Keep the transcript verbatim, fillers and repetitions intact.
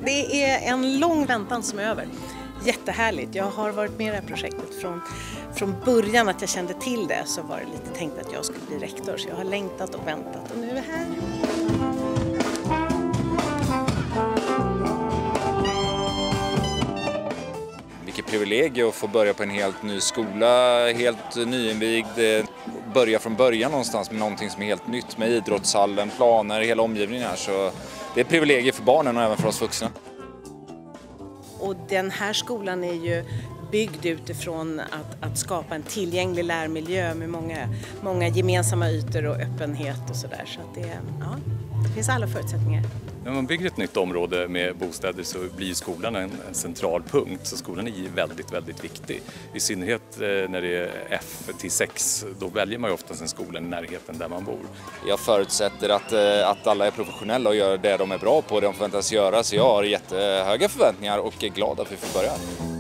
Det är en lång väntan som är över. Jättehärligt. Jag har varit med i det här projektet från, från början att jag kände till det, så var det lite tänkt att jag skulle bli rektor. Så jag har längtat och väntat och nu är vi här. Vilket privilegium att få börja på en helt ny skola, helt nyinvigd. Börja från början någonstans med någonting som är helt nytt, med idrottshallen, planer, hela omgivningen här. Så det är ett privilegium för barnen och även för oss vuxna. Och den här skolan är ju byggd utifrån att, att skapa en tillgänglig lärmiljö med många, många gemensamma ytor och öppenhet och sådär. Så att det, ja, det finns alla förutsättningar. När man bygger ett nytt område med bostäder så blir skolan en, en central punkt. Så skolan är väldigt, väldigt viktig. I synnerhet när det är F till sex, då väljer man ju oftast en skola i närheten där man bor. Jag förutsätter att, att alla är professionella och gör det de är bra på, det de förväntas göra. Så jag har jättehöga förväntningar och är glad att vi får börja.